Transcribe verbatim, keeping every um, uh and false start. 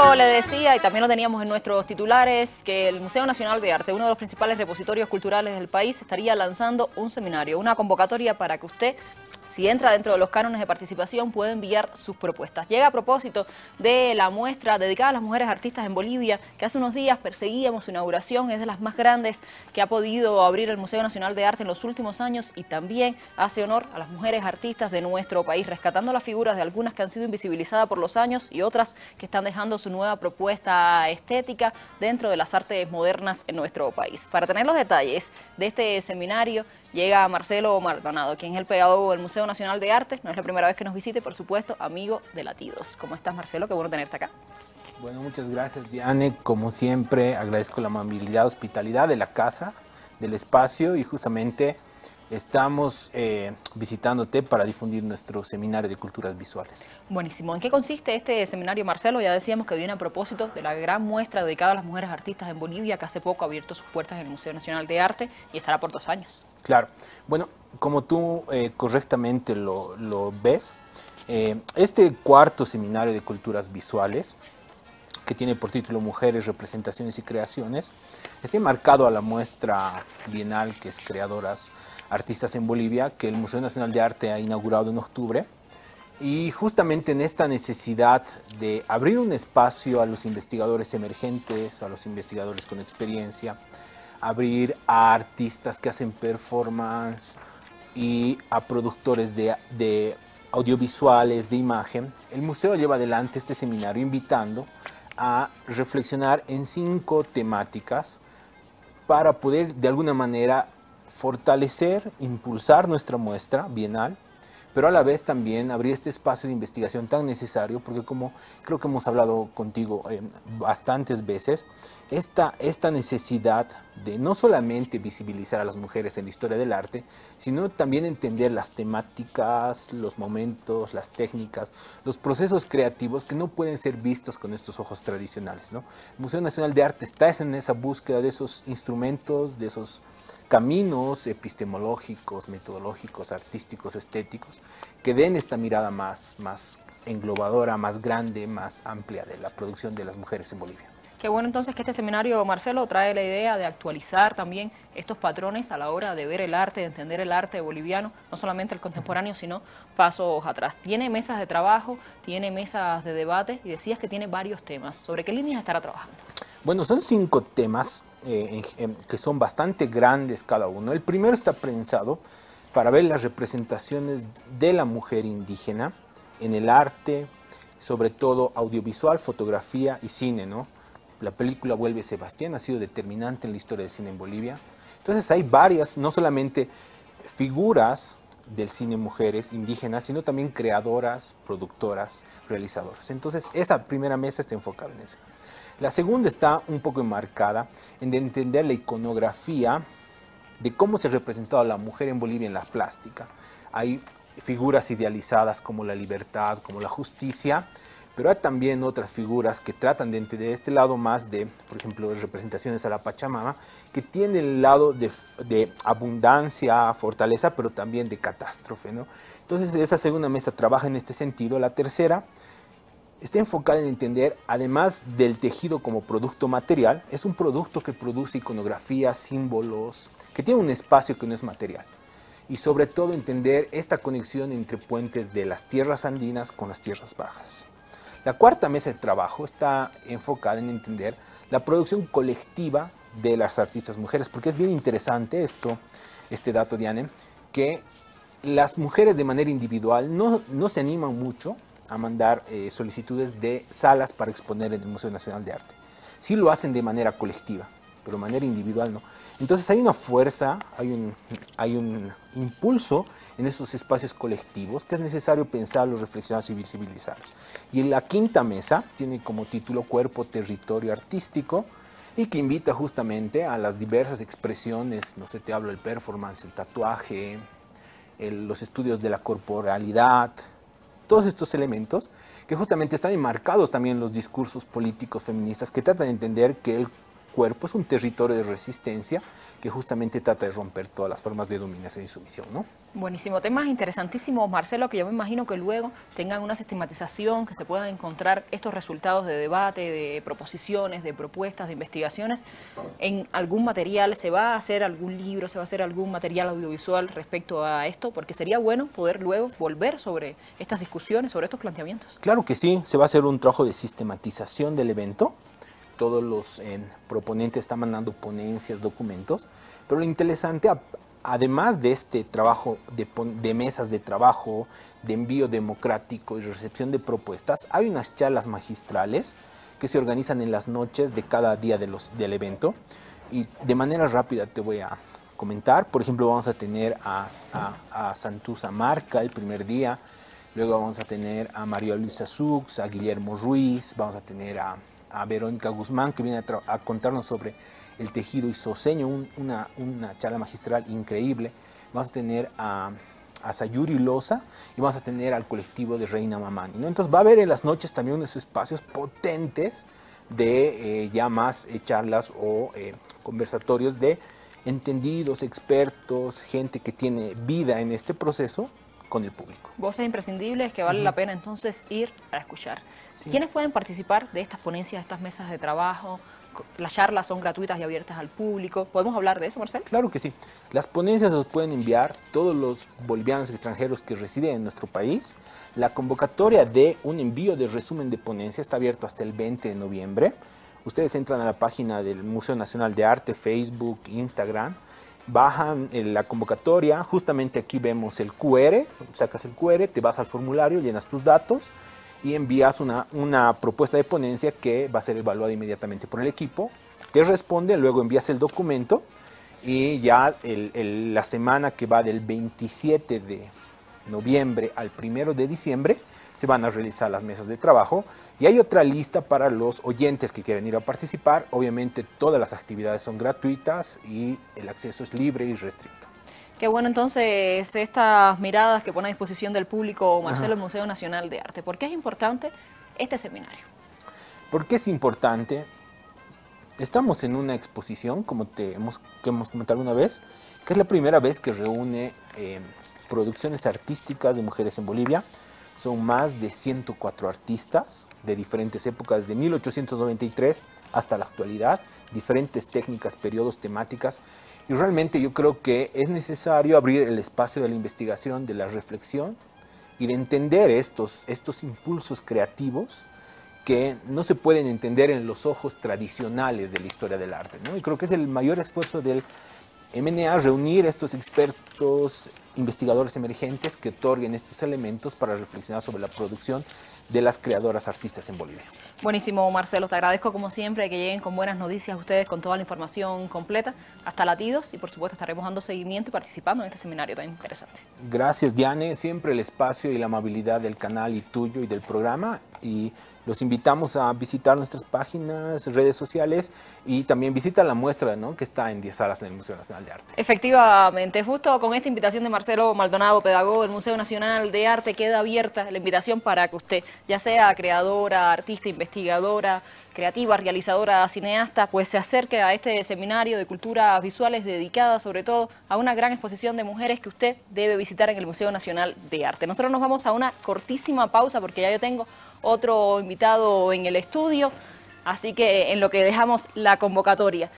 Marcelo le decía, y también lo teníamos en nuestros titulares, que el Museo Nacional de Arte, uno de los principales repositorios culturales del país, estaría lanzando un seminario, una convocatoria para que usted, si entra dentro de los cánones de participación, pueda enviar sus propuestas. Llega a propósito de la muestra dedicada a las mujeres artistas en Bolivia, que hace unos días perseguíamos su inauguración, es de las más grandes que ha podido abrir el Museo Nacional de Arte en los últimos años, y también hace honor a las mujeres artistas de nuestro país, rescatando las figuras de algunas que han sido invisibilizadas por los años y otras que están dejando su nueva propuesta estética dentro de las artes modernas en nuestro país. Para tener los detalles de este seminario llega Marcelo Maldonado, quien es el pedagogo del Museo Nacional de Arte. No es la primera vez que nos visite, por supuesto, amigo de Latidos. ¿Cómo estás, Marcelo? Qué bueno tenerte acá. Bueno, muchas gracias, Diane. Como siempre, agradezco la amabilidad, hospitalidad de la casa, del espacio, y justamente estamos eh, visitándote para difundir nuestro seminario de culturas visuales. Buenísimo. ¿En qué consiste este seminario, Marcelo? Ya decíamos que viene a propósito de la gran muestra dedicada a las mujeres artistas en Bolivia, que hace poco ha abierto sus puertas en el Museo Nacional de Arte y estará por dos años. Claro. Bueno, como tú eh, correctamente lo, lo ves, eh, este cuarto seminario de culturas visuales, que tiene por título Mujeres, Representaciones y Creaciones, está enmarcado a la muestra bienal que es Creadoras Artistas en Bolivia, que el Museo Nacional de Arte ha inaugurado en octubre. Y justamente en esta necesidad de abrir un espacio a los investigadores emergentes, a los investigadores con experiencia, abrir a artistas que hacen performance y a productores de, de audiovisuales, de imagen, el museo lleva adelante este seminario invitando a reflexionar en cinco temáticas para poder de alguna manera fortalecer, impulsar nuestra muestra bienal, pero a la vez también abrir este espacio de investigación tan necesario, porque como creo que hemos hablado contigo eh, bastantes veces, esta, esta necesidad de no solamente visibilizar a las mujeres en la historia del arte, sino también entender las temáticas, los momentos, las técnicas, los procesos creativos que no pueden ser vistos con estos ojos tradicionales, ¿no? El Museo Nacional de Arte está en esa búsqueda de esos instrumentos, de esos caminos epistemológicos, metodológicos, artísticos, estéticos, que den esta mirada más, más englobadora, más grande, más amplia de la producción de las mujeres en Bolivia. Qué bueno entonces que este seminario, Marcelo, trae la idea de actualizar también estos patrones a la hora de ver el arte, de entender el arte boliviano, no solamente el contemporáneo, sino pasos atrás. Tiene mesas de trabajo, tiene mesas de debate, y decías que tiene varios temas. ¿Sobre qué líneas estará trabajando? Bueno, son cinco temas eh, en, en, que son bastante grandes cada uno. El primero está pensado para ver las representaciones de la mujer indígena en el arte, sobre todo audiovisual, fotografía y cine, ¿no? La película Vuelve Sebastián ha sido determinante en la historia del cine en Bolivia. Entonces hay varias, no solamente figuras del cine mujeres indígenas, sino también creadoras, productoras, realizadoras. Entonces esa primera mesa está enfocada en eso. La segunda está un poco enmarcada en entender la iconografía de cómo se ha representado a la mujer en Bolivia en la plástica. Hay figuras idealizadas como la libertad, como la justicia, pero hay también otras figuras que tratan de, de este lado más de, por ejemplo, representaciones a la Pachamama, que tienen el lado de, de abundancia, fortaleza, pero también de catástrofe, ¿no? Entonces esa segunda mesa trabaja en este sentido. La tercera está enfocada en entender, además del tejido como producto material, es un producto que produce iconografía, símbolos, que tiene un espacio que no es material. Y sobre todo entender esta conexión entre puentes de las tierras andinas con las tierras bajas. La cuarta mesa de trabajo está enfocada en entender la producción colectiva de las artistas mujeres, porque es bien interesante esto, este dato, Diane, que las mujeres de manera individual no, no se animan mucho a mandar eh, solicitudes de salas para exponer en el Museo Nacional de Arte. Sí lo hacen de manera colectiva, pero de manera individual no. Entonces hay una fuerza, hay un, hay un impulso en esos espacios colectivos que es necesario pensarlos, reflexionarlos y visibilizarlos. Y en la quinta mesa tiene como título Cuerpo, Territorio Artístico, y que invita justamente a las diversas expresiones, no sé, te hablo del performance, el tatuaje, el, los estudios de la corporalidad, todos estos elementos que justamente están enmarcados también en los discursos políticos feministas que tratan de entender que el cuerpo, es un territorio de resistencia que justamente trata de romper todas las formas de dominación y sumisión, ¿no? Buenísimo, temas interesantísimos, Marcelo, que yo me imagino que luego tengan una sistematización, que se puedan encontrar estos resultados de debate, de proposiciones, de propuestas, de investigaciones en algún material. ¿Se va a hacer algún libro, se va a hacer algún material audiovisual respecto a esto? Porque sería bueno poder luego volver sobre estas discusiones, sobre estos planteamientos. Claro que sí, se va a hacer un trabajo de sistematización del evento. Todos los eh, proponentes están mandando ponencias, documentos, pero lo interesante, además de este trabajo de, de mesas de trabajo, de envío democrático y recepción de propuestas, hay unas charlas magistrales que se organizan en las noches de cada día de los, del evento, y de manera rápida te voy a comentar. Por ejemplo, vamos a tener a, a, a Santuza Marca el primer día, luego vamos a tener a María Luisa Sux, a Guillermo Ruiz, vamos a tener a a Verónica Guzmán, que viene a, a contarnos sobre el tejido isoseño, un, una, una charla magistral increíble. Vamos a tener a, a Sayuri Loza y vamos a tener al colectivo de Reina Mamani, ¿no? Entonces va a haber en las noches también unos espacios potentes de eh, ya más eh, charlas o eh, conversatorios de entendidos, expertos, gente que tiene vida en este proceso con el público. Voces imprescindibles que vale uh-huh. la pena entonces ir a escuchar. Sí. ¿Quiénes pueden participar de estas ponencias, de estas mesas de trabajo? Las charlas son gratuitas y abiertas al público. ¿Podemos hablar de eso, Marcelo? Claro que sí. Las ponencias los pueden enviar todos los bolivianos extranjeros que residen en nuestro país. La convocatoria de un envío de resumen de ponencia está abierto hasta el veinte de noviembre. Ustedes entran a la página del Museo Nacional de Arte, Facebook, Instagram, bajan la convocatoria, justamente aquí vemos el cu erre, sacas el cu erre, te vas al formulario, llenas tus datos y envías una, una propuesta de ponencia que va a ser evaluada inmediatamente por el equipo, te responde, luego envías el documento y ya el, el, la semana que va del veintisiete de noviembre al primero de diciembre se van a realizar las mesas de trabajo y hay otra lista para los oyentes que quieren ir a participar. Obviamente todas las actividades son gratuitas y el acceso es libre y restricto. Qué bueno entonces estas miradas que pone a disposición del público Marcelo, el Museo Nacional de Arte. ¿Por qué es importante este seminario? ¿Por qué es importante? Estamos en una exposición, como te hemos, que hemos comentado una vez, que es la primera vez que reúne eh, producciones artísticas de mujeres en Bolivia. Son más de ciento cuatro artistas de diferentes épocas, desde mil ochocientos noventa y tres hasta la actualidad, diferentes técnicas, periodos, temáticas. Y realmente yo creo que es necesario abrir el espacio de la investigación, de la reflexión y de entender estos, estos impulsos creativos que no se pueden entender en los ojos tradicionales de la historia del arte, ¿no? Y creo que es el mayor esfuerzo del M N A reunir a estos expertos, investigadores emergentes que otorguen estos elementos para reflexionar sobre la producción de las creadoras artistas en Bolivia. Buenísimo, Marcelo, te agradezco como siempre que lleguen con buenas noticias ustedes, con toda la información completa, hasta Latidos, y por supuesto estaremos dando seguimiento y participando en este seminario tan interesante. Gracias, Diane, siempre el espacio y la amabilidad del canal y tuyo y del programa, y los invitamos a visitar nuestras páginas, redes sociales, y también visita la muestra, ¿no?, que está en diez salas en el Museo Nacional de Arte. Efectivamente, justo con esta invitación de Marcelo Maldonado, pedagogo del Museo Nacional de Arte, queda abierta la invitación para que usted, ya sea creadora, artista, investigadora, creativa, realizadora, cineasta, pues se acerque a este seminario de culturas visuales dedicada sobre todo a una gran exposición de mujeres que usted debe visitar en el Museo Nacional de Arte. Nosotros nos vamos a una cortísima pausa porque ya yo tengo otro invitado en el estudio, así que en lo que dejamos la convocatoria.